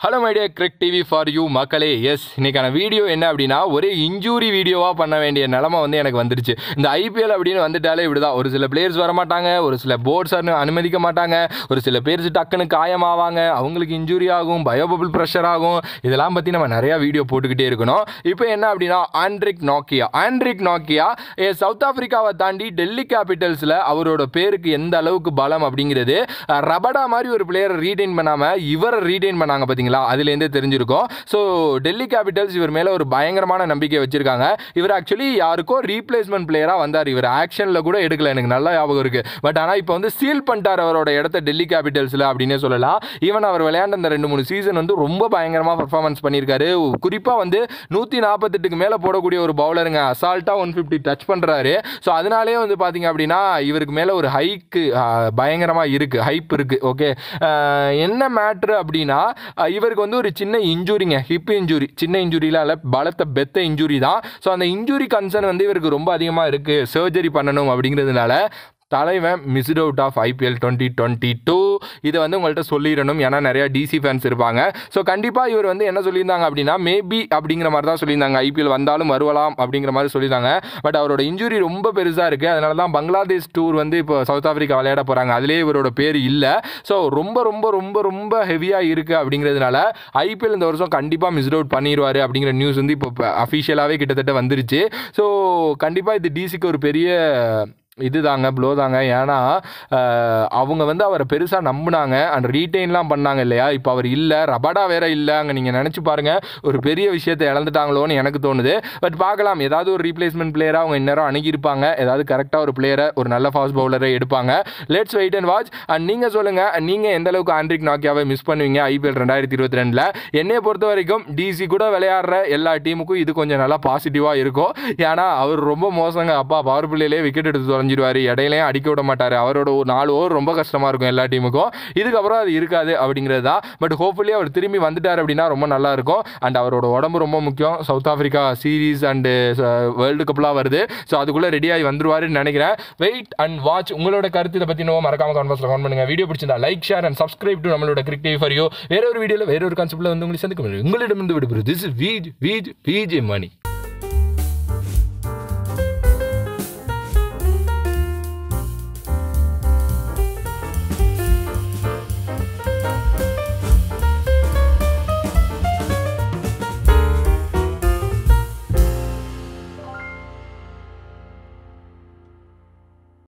Hello my dear Cricket TV for you மக்களே. Yes இன்னைக்கான video என்ன அப்படின்னா ஒரே இன்ஜூரி வீடியோவாக பண்ண வேண்டிய நிலமை வந்து எனக்கு வந்துருச்சு. இந்த IPL அப்படின்னு வந்துட்டாலே இப்படிதான். ஒரு சில பிளேயர்ஸ் வர மாட்டாங்க, ஒரு சில போர்ட்ஸ் அனுமதிக்க மாட்டாங்க, ஒரு சில பேர் டக்குன்னு காயமாவாங்க, அவங்களுக்கு இன்ஜூரி ஆகும், பயோபபிள் ப்ரெஷர் ஆகும். இதெல்லாம் பற்றி நம்ம நிறையா வீடியோ போட்டுக்கிட்டே இருக்கணும். இப்போ என்ன அப்படின்னா ஆண்ட்ரிக் நாக்கியா சவுத் ஆஃப்ரிக்காவை தாண்டி டெல்லி கேபிட்டல்ஸில் அவரோட பேருக்கு எந்த அளவுக்கு பலம் அப்படிங்கிறது ரபடா மாதிரி ஒரு பிளேயரை ரீடைன் பண்ணாமல் இவரை ரீடைன் பண்ணாங்க பார்த்தீங்களா, அதுலேருந்தே தெரிஞ்சிருக்கும். ஸோ டெல்லி கேபிட்டல்ஸ் இவர் மேலே ஒரு பயங்கரமான நம்பிக்கை வச்சிருக்காங்க. இவர் ஆக்சுவலி யாருக்கோ ரீப்ளேஸ்மெண்ட் பிளேயராக வந்தார். இவர் ஆக்ஷனில் கூட எடுக்கல, எனக்கு நல்லா ஞாபகம் இருக்குது. பட் ஆனால் இப்போ வந்து சீல் பண்ணிட்டார் அவரோட இடத்த டெல்லி கேபிட்டல்ஸில் அப்படின்னே சொல்லலாம். ஈவன் அவர் விளையாண்ட அந்த 2-3 சீசன் வந்து ரொம்ப பயங்கரமாக பர்ஃபார்மன்ஸ் பண்ணியிருக்காரு. குறிப்பாக வந்து 148க்கு மேலே போடக்கூடிய ஒரு பவுலருங்க, அசால்ட்டாக 150 டச் பண்ணுறாரு. ஸோ அதனாலே வந்து பார்த்தீங்க அப்படின்னா இவருக்கு மேலே ஒரு பயங்கரமாக இருக்குது, ஹைப் இருக்குது. ஓகே, என்ன மேட்ரு அப்படின்னா இவருக்கு வந்து ஒரு சின்ன இன்ஜூரிங்க, ஹிப் இன்ஜூரி. சின்ன இன்ஜூரியில் பலத்த பெத்த இன்ஜூரி தான். ஸோ அந்த இன்ஜூரி கன்சர்ன் வந்து இவருக்கு ரொம்ப அதிகமாக இருக்குது, சர்ஜரி பண்ணணும் அப்படிங்கிறதுனால தலைவன் மிஸ்ட் அவுட் ஆஃப் IPL 2022. இதை வந்து உங்கள்கிட்ட சொல்லிடணும், ஏன்னா நிறையா DC ஃபேன்ஸ் இருப்பாங்க. ஸோ கண்டிப்பாக இவர் வந்து என்ன சொல்லியிருந்தாங்க அப்படின்னா மேபி அப்படிங்கிற மாதிரி தான் சொல்லியிருந்தாங்க. IPL வந்தாலும் வருவலாம் அப்படிங்கிற மாதிரி சொல்லியிருந்தாங்க. பட் அவரோட இன்ஜூரி ரொம்ப பெருசாக இருக்குது. அதனால தான் பங்களாதேஷ் டூர் வந்து இப்போ சவுத் ஆஃப்ரிக்கா விளையாட போகிறாங்க, அதிலே இவரோட பேர் இல்லை. ஸோ ரொம்ப ரொம்ப ரொம்ப ரொம்ப ஹெவியாக இருக்குது அப்படிங்கிறதுனால IPL இந்த வருஷம் கண்டிப்பாக மிஸ்ட் அவுட் பண்ணிடுவார் அப்படிங்கிற நியூஸ் வந்து இப்போ அஃபிஷியலாகவே கிட்டத்தட்ட வந்துருச்சு. ஸோ கண்டிப்பாக இது DCக்கு ஒரு பெரிய இது தாங்க, ப்ளோ தாங்க. ஏன்னா அவங்க வந்து அவரை பெருசாக நம்பினாங்க அண்ட் ரீட்டைன்லாம் பண்ணாங்க இல்லையா. இப்போ அவர் இல்லை, ரபடா வேற இல்லை. அங்கே நீங்கள் நினச்சி பாருங்கள், ஒரு பெரிய விஷயத்தை இழந்துட்டாங்களோன்னு எனக்கு தோணுது. பட் பார்க்கலாம், ஏதாவது ஒரு ரீப்ளேஸ்மெண்ட் பிளேயராக அவங்க இந்நேரம் அணுகியிருப்பாங்க. ஏதாவது கரெக்டாக ஒரு பிளேயரை, ஒரு நல்ல ஃபாஸ்ட் பவுலரை எடுப்பாங்க. Let's wait and watch. And நீங்கள் சொல்லுங்கள், நீங்கள் எந்த அளவுக்கு ஆண்ட்ரிக் நாக்கியாவை மிஸ் பண்ணுவீங்க IPL 2022. என்னையை பொறுத்த வரைக்கும் DC கூட விளையாடுற எல்லா டீமுக்கும் இது கொஞ்சம் நல்லா பாசிட்டிவாக இருக்கும். ஏன்னா அவர் ரொம்ப மோசங்க, பவர் பிளேலே விக்கெட் எடுத்து தொலைஞ்சிடுவார், இடையிலையும் அடிக்க விட மாட்டார். அவரோட ஒரு 4 ஓவர் ரொம்ப கஷ்டமாக இருக்கும் எல்லா டீமுக்கும். இதுக்கப்புறம் அது இருக்காது அப்படிங்கிறது தான். பட் ஹோப்ஃபுல்லி அவர் திரும்பி வந்துட்டார் அப்படின்னா ரொம்ப நல்லா இருக்கும். அண்ட் அவரோட உடம்பு ரொம்ப முக்கியம். South Africa series and world கப்லாம் வருது. ஸோ அதுக்குள்ளே ரெடியாகி வந்துருவாருன்னு நினைக்கிறேன். Wait and watch. உங்களோட கருத்து இதை பற்றி மறக்காம கமெண்ட்ஸில் கமெண்ட் பண்ணுங்க. வீடியோ பிடிச்சிருந்தா like, share and subscribe to நம்மளோட கிரிக்கெட் டிவி ஃபார் யூ. வேற ஒரு வீடியோவில் வேற ஒரு கான்செப்ட்டில் வந்து உங்களுக்கு சந்திக்கும். உங்களிடமிருந்து விடுபடுது. This is VJ money.